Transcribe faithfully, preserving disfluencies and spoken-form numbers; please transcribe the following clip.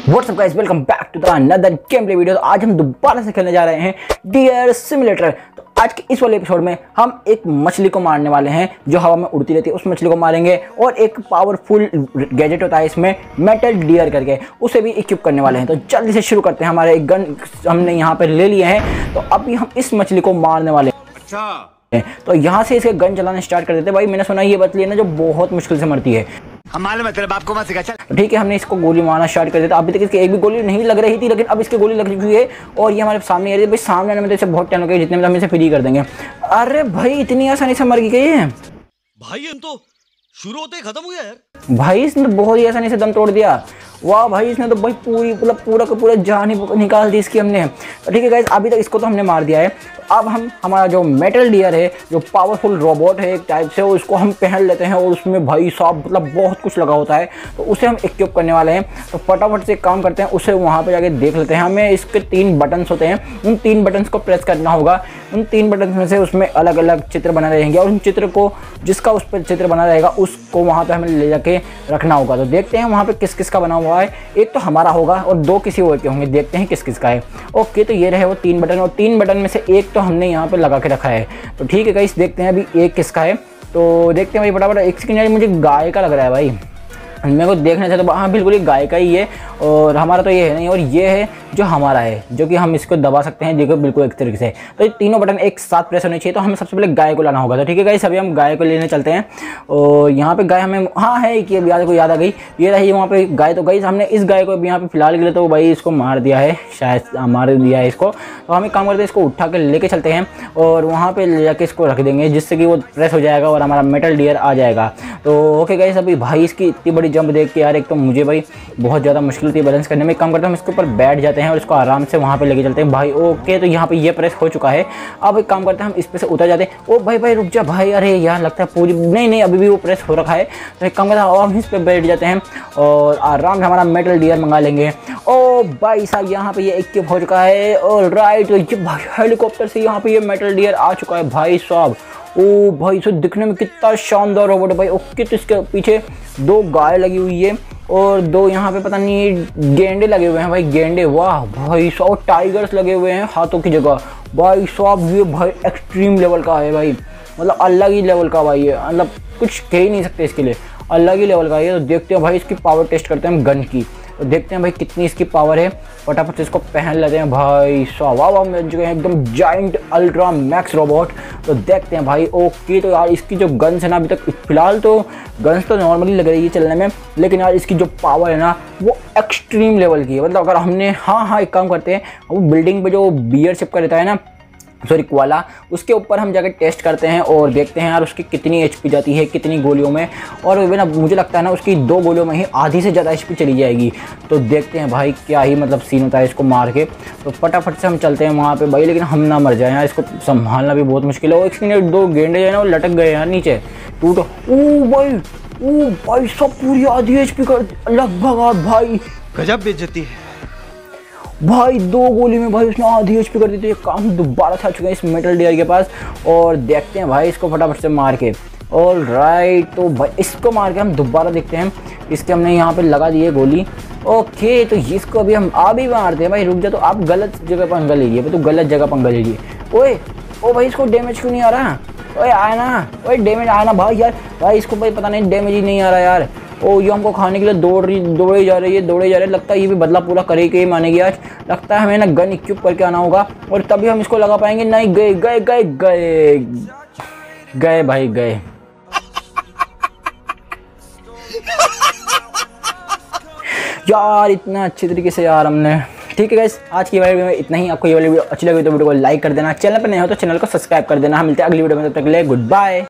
WhatsApp guys, welcome back to the another game play video. तो आज हम दोबारा से खेलने जा रहे हैं डियर सिमुलेटर। तो आज के इस वाले एपिसोड में हम एक मछली को मारने वाले हैं जो हवा में उड़ती रहती है, उस मछली को मारेंगे। और एक पावरफुल गैजेट होता है इसमें, मेटल डियर करके, उसे भी इक्विप करने वाले हैं। तो जल्दी से शुरू करते हैं। हमारे एक गन हमने यहाँ पर ले लिए हैं, तो अभी हम इस मछली को मारने वाले हैं। अच्छा, तो यहाँ से इसे गन चलाना स्टार्ट कर देते हैं। भाई मैंने सुना ये मछली है ना जो बहुत मुश्किल से मरती है। हमारे मतलब आपको मत सिखा। चल ठीक है, हमने इसको गोली मारना स्टार्ट कर दिया। अभी तक इसकी एक भी गोली नहीं लग रही थी, लेकिन अब इसकी गोली लग चुकी है और ये हमारे सामने आ रही है। भाई सामने आने में तो इसे बहुत टाइम लगेगा, जितने में हम इसे फ्री कर देंगे। अरे भाई इतनी आसानी से मर गई है भाई, हम तो शुरू होते ही खत्म हो गया यार। भाई इसने बहुत ही आसानी से दम तोड़ दिया। वाह भाई, इसने तो भाई पूरी मतलब पूरा का पूरा जान ही निकाल दी इसकी हमने। तो ठीक है गाइस, अभी तक इसको तो हमने मार दिया है। तो अब हम हमारा जो मेटल डियर है, जो पावरफुल रोबोट है एक टाइप से, उसको हम पहन लेते हैं। और उसमें भाई साहब मतलब बहुत कुछ लगा होता है, तो उसे हम इक्विप करने वाले हैं। तो फटाफट से एक काम करते हैं, उसे वहाँ पर जाके देख लेते हैं। हमें इसके तीन बटन्स होते हैं, उन तीन बटन्स को प्रेस करना होगा। उन तीन बटन्स में से उसमें अलग अलग चित्र बना रहेंगे, और उन चित्र को जिसका उस पर चित्र बना रहेगा उसको वहाँ पर हमें ले जाके रखना होगा। तो देखते हैं वहाँ पर किस किस का बना हुआ है। एक तो हमारा होगा और दो किसी और के होंगे। देखते हैं किस किस का है। ओके, तो ये रहे वो तीन बटन, और तीन बटन में से एक तो हमने यहाँ पे लगा के रखा है। तो ठीक है गाइस, देखते हैं अभी एक किसका है। तो देखते हैं भाई फटाफट। एक सेकंड यार, मुझे गाय का लग रहा है भाई, मेरे को देखने से तो हाँ बिल्कुल ये गाय का ही है। और हमारा तो ये है नहीं, और ये है जो हमारा है, जो कि हम इसको दबा सकते हैं। देखो बिल्कुल एक तरीके से। तो ये तीनों बटन एक साथ प्रेस होने चाहिए। तो हमें सबसे पहले गाय को लाना होगा। तो ठीक है गाइस, अभी हम गाय को लेने चलते हैं। और यहाँ पे गाय हमें हाँ है कि अभी याद को याद आ गई, ये रही वहाँ पे गाय। तो गाइस हमने इस गाय को अभी यहाँ पे फिलहाल के लिए तो भाई इसको मार दिया है, शायद मार दिया है इसको। तो हम एक काम करते हैं, इसको उठा के लेके चलते हैं और वहाँ पे ले जाके इसको रख देंगे, जिससे कि वो प्रेस हो जाएगा और हमारा मेटल डियर आ जाएगा। तो ओके गाइस, अभी भाई इसकी इतनी बड़ी जंप देख के यार एक तो मुझे भाई बहुत ज़्यादा मुश्किल होती है बैलेंस करने में। एक काम करते हैं, हम इसके ऊपर बैठ जाते हैं और इसको आराम से वहाँ पे लेके चलते हैं भाई। ओके, तो यहाँ पे ये प्रेस हो चुका है। अब एक काम करते हैं, हम इस पे से उतर जाते हैं। ओ भाई भाई रुक जा भाई, अरे यार लगता है पूरी नहीं नहीं अभी भी वो प्रेस हो रखा है। तो एक काम करते हैं, हम इस पे बैठ जाते हैं और आराम से हमारा मेटल डियर मंगा लेंगे। ओ भाई साहब, यहाँ पे ये इक्विप हो चुका है। और राइट, तो ये भाई हेलीकॉप्टर से यहाँ पे ये मेटल डियर आ चुका है भाई साहब। ओ भाई इसे दिखने में कितना शानदार रोबोट है भाई। ओके, तो इसके पीछे दो गाय लगी हुई है और दो यहाँ पे पता नहीं गेंडे लगे हुए हैं भाई, गेंडे। वाह भाई साहब, टाइगर्स लगे हुए हैं हाथों की जगह भाई साहब। ये भाई एक्सट्रीम लेवल का है भाई, मतलब अलग ही लेवल का भाई है, मतलब कुछ कह ही नहीं सकते इसके लिए, अलग ही लेवल का है। तो देखते हैं भाई इसकी पावर टेस्ट करते हैं हम गन की। तो देखते हैं भाई कितनी इसकी पावर है। फटाफट से इसको पहन लेते हैं भाई साहब। वाह वाह, मिल चुके हैं एकदम जाइंट अल्ट्रा मैक्स रोबोट। तो देखते हैं भाई। ओके, तो यार इसकी जो गन्स है ना, अभी तक फिलहाल तो गन्स तो नॉर्मली लग रही है चलने में, लेकिन यार इसकी जो पावर है ना वो एक्सट्रीम लेवल की है। मतलब अगर हमने हाँ हाँ एक काम करते हैं, वो बिल्डिंग पर जो बियर शिप का रहता है ना, सॉरी कोआला, उसके ऊपर हम जाकर टेस्ट करते हैं और देखते हैं यार उसकी कितनी एचपी जाती है, कितनी गोलियों में। और ना मुझे लगता है ना उसकी दो गोलियों में ही आधी से ज़्यादा एचपी चली जाएगी। तो देखते हैं भाई क्या ही मतलब सीन होता है इसको मार के। तो फटाफट से हम चलते हैं वहाँ पे भाई, लेकिन हम ना मर जाए यार, इसको संभालना भी बहुत मुश्किल है। एक मिनट, दो गेंडे जो है ना वो लटक गए यार नीचे, टूटो। ओ भाई, ओ भाई सब पूरी आधी एचपी कर लगभग भाई, गजब बेइज्जती है भाई। दो गोली में भाई उसने आधी एचपी कर दी। तो ये काम दोबारा से आ चुके हैं इस मेटल डियर के पास। और देखते हैं भाई इसको फटाफट से मार के। ऑल राइट, तो भाई इसको मार के हम दोबारा देखते हैं। इसके हमने यहाँ पे लगा दी है गोली। ओके, तो इसको अभी हम अभी मारते हैं भाई। रुक जा, तो आप गलत जगह पंगा लीजिए भाई, तो गलत जगह पंगा लीजिए। ओए ओ भाई, इसको डैमेज क्यों नहीं आ रहा? ओए आया ना, ओए डैमेज आया ना भाई यार। भाई इसको भाई पता नहीं डैमेज ही नहीं आ रहा यार। ओ ये हमको खाने के लिए दौड़ रही दौड़े जा रही है दौड़े जा रहे लगता है ये भी बदला पूरा करे के ही मानेगी आज। लगता है हमें ना गन इक्विप करके आना होगा और तभी हम इसको लगा पाएंगे। नहीं, गए गए गए गए गए भाई गए। यार इतना अच्छी तरीके से यार हमने। ठीक है गाइस, आज की वीडियो में इतना ही। आपको ये वाली वीडियो अच्छी लगी तो वीडियो को लाइक कर देना, चैनल पर नए हो तो चैनल को सब्सक्राइब कर देना। हम मिलते हैं अगली वीडियो में, तब तक के लिए गुड बाय।